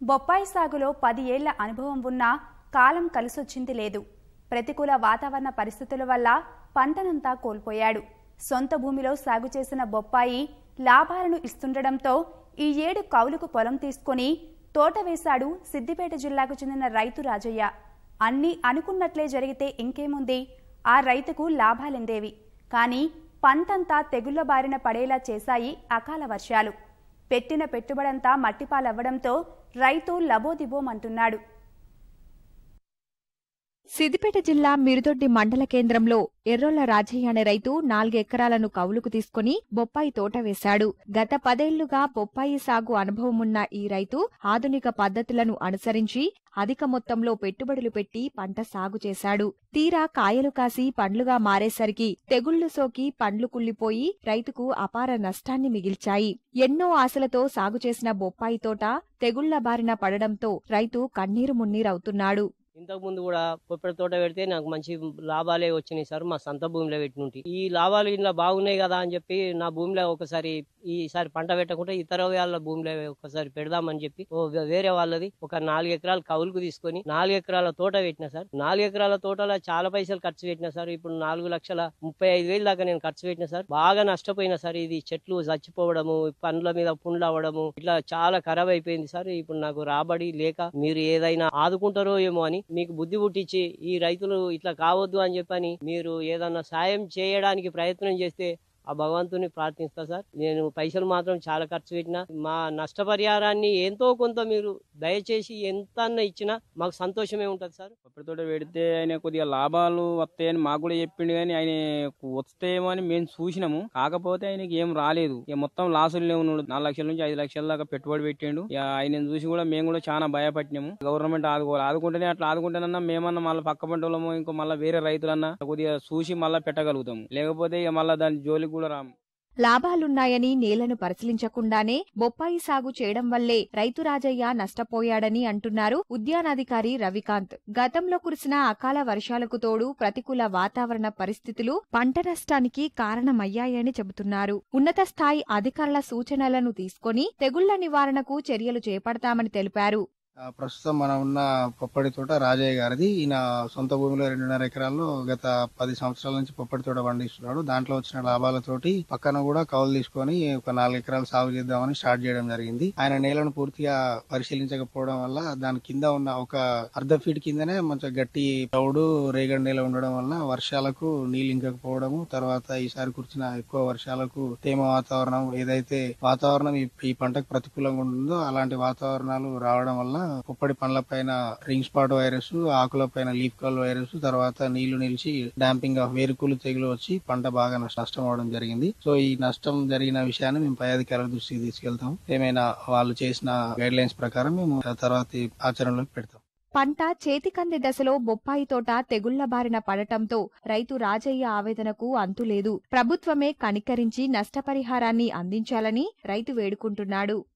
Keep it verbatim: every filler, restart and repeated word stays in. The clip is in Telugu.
బొప్పాయి సాగులో పది ఏళ్ల అనుభవం ఉన్నా కాలం కలిసొచ్చింది లేదు. ప్రతికూల వాతావరణ పరిస్థితుల వల్ల పంటనంతా కోల్పోయాడు. సొంత భూమిలో సాగు చేసిన బొప్పాయి లాభాలను ఇస్తుండడంతో ఈ ఏడు కౌలుకు పొలం తీసుకుని తోట వేశాడు సిద్దిపేట జిల్లాకు చెందిన రైతు రాజయ్య. అన్నీ అనుకున్నట్లే జరిగితే ఇంకేముంది, ఆ రైతుకు లాభాలెందేవి. కానీ పంటంతా తెగుళ్ల బారిన పడేలా చేశాయి అకాల వర్షాలు. పెట్టిన పెట్టుబడంతా మట్టిపాలవ్వడంతో రైతు లబోదిబోమంటున్నాడు. సిద్దిపేట జిల్లా మిరుదొడ్డి మండల కేంద్రంలో ఎర్రోళ్ల రాజయ్య అనే రైతు నాలుగెకరాలను కౌలుకు తీసుకుని బొప్పాయి తోట వేశాడు. గత పదేళ్లుగా బొప్పాయి సాగు అనుభవమున్న ఈ రైతు ఆధునిక పద్ధతులను అనుసరించి అధిక మొత్తంలో పెట్టుబడులు పెట్టి పంట సాగు చేశాడు. తీరా కాయలు కాసి పండ్లుగా మారేసరికి తెగుళ్లు సోకి పండ్లు కుళ్లిపోయి రైతుకు అపార నష్టాన్ని మిగిల్చాయి. ఎన్నో ఆశలతో సాగు చేసిన బొప్పాయి తోట తెగుళ్ల బారిన పడడంతో రైతు కన్నీరు మున్నీరవుతున్నాడు. ఇంతకు ముందు కూడా పొప్పటి తోట పెడితే నాకు మంచి లాభాలే వచ్చినాయి సార్. మా సొంత భూమిలో పెట్టినుంటి ఈ లాభాలు ఇలా బాగున్నాయి కదా అని చెప్పి నా భూమిలో ఒకసారి ఈసారి పంట పెట్టకుండా ఇతర వాళ్ళ భూమిలో ఒకసారి పెడదామని చెప్పి వేరే వాళ్ళది ఒక నాలుగు ఎకరాలు కౌలుకు తీసుకొని నాలుగు ఎకరాల తోట పెట్టినా సార్. నాలుగు ఎకరాల తోటలో చాలా పైసలు ఖర్చు పెట్టినా సార్. ఇప్పుడు నాలుగు లక్షల ముప్పై ఐదు వేలు దాకా నేను ఖర్చు పెట్టినా సార్. బాగా నష్టపోయినా సార్. ఇది చెట్లు చచ్చిపోవడము, పండ్ల మీద పుండ్లు అవ్వడము, ఇట్లా చాలా ఖరాబ్ అయిపోయింది సార్. ఇప్పుడు నాకు రాబడి లేక మీరు ఏదైనా ఆదుకుంటారో ఏమో అని మీకు బుద్ధి పుట్టించి ఈ రైతులు ఇట్లా కావద్దు అని చెప్పని మీరు ఏదన్నా సాయం చేయడానికి ప్రయత్నం చేస్తే ఆ భగవంతుని ప్రార్థిస్తా సార్. నేను పైసలు మాత్రం చాలా ఖర్చు పెట్టినా మా నష్టపరిహారాన్ని ఎంతో కొంత మీరు దయచేసి ఎంత ఇచ్చినా మాకు సంతోషమే ఉంటది సార్. పొప్పటితోట పెడితే ఆయన కొద్దిగా లాభాలు వస్తాయని మాకు కూడా చెప్పిండు, కానీ ఆయన వస్తాయేమో అని మేము చూసినాము. కాకపోతే ఆయనకి ఏం రాలేదు. ఇక మొత్తం లాసులు ఉన్నాడు. నాలుగు లక్షల నుంచి ఐదు లక్షల దాకా పెట్టుబడి పెట్టిండు. ఇక ఆయన చూసి కూడా మేము కూడా చాలా భయపడినాము. గవర్నమెంట్ ఆదుకోవాలి, ఆదుకుంటేనే అట్లా ఆదుకుంటేనన్నా మేమన్నా మళ్ళీ పక్క పంటలమో ఇంకో మళ్ళీ వేరే రైతులన్నా కొద్దిగా చూసి మళ్ళీ పెట్టగలుగుతాము. లేకపోతే ఇక మళ్ళీ దాని జోలికి కూడా రాము. లాభాలున్నాయని నేలను పరిశీలించకుండానే బొప్పాయి సాగు చేయడం వల్లే రైతు రాజయ్య నష్టపోయాడని అంటున్నారు ఉద్యానాధికారి రవికాంత్. గతంలో కురిసిన అకాల వర్షాలకు తోడు ప్రతికూల వాతావరణ పరిస్థితులు పంట నష్టానికి కారణమయ్యాయని చెబుతున్నారు. ఉన్నత స్థాయి అధికారుల సూచనలను తీసుకుని తెగుళ్ల నివారణకు చర్యలు చేపడతామని తెలిపారు. ప్రస్తుతం మనం ఉన్న పొప్పడి తోట రాజయ్య గారిది. ఈయన సొంత భూమిలో రెండున్నర ఎకరాల్లో గత పది సంవత్సరాల నుంచి పొప్పడి తోట పండిస్తున్నాడు. దాంట్లో వచ్చిన లాభాలతోటి పక్కన కూడా కౌలు తీసుకొని ఒక నాలుగు ఎకరాలు సాగు చేద్దామని స్టార్ట్ చేయడం జరిగింది. ఆయన నేలను పూర్తిగా పరిశీలించకపోవడం వల్ల దాని కింద ఉన్న ఒక అర్ధ ఫీట్ కిందనే మంచి గట్టి తౌడు రేగడి నేల ఉండడం వల్ల వర్షాలకు నీళ్ళు ఇంకకపోవడము, తర్వాత ఈసారి కురిసిన ఎక్కువ వర్షాలకు తేమ వాతావరణం ఏదైతే వాతావరణం ఈ పంటకు ప్రతికూలంగా ఉంటుందో అలాంటి వాతావరణాలు రావడం వల్ల పుప్పడి పండ్ల పైన రింగ్ స్పాట్ వైరస్, ఆకుల పైన లీఫ్ కల్ వైరస్, తర్వాత నీళ్లు నిలిచి డాంపింగ్ ఆఫ్ వేరుకులు తెగులు వచ్చి పంట బాగా నష్టం అవడం జరిగింది. సో ఈ నష్టం జరిగిన విషయాన్ని మేము పై అధికారుల దృష్టికి తీసుకెళ్తాం. ఏమైనా వాళ్ళు చేసిన గైడ్ లైన్స్ ప్రకారం మేము తర్వాత ఆచరణలోకి పెడతాం. పంట చేతికంది దశలో బొప్పాయి తోట తెగుళ్ల బారిన పడటంతో రైతు రాజయ్య ఆవేదనకు అంతులేదు. ప్రభుత్వమే కనికరించి నష్టపరిహారాన్ని అందించాలని రైతు వేడుకుంటున్నాడు.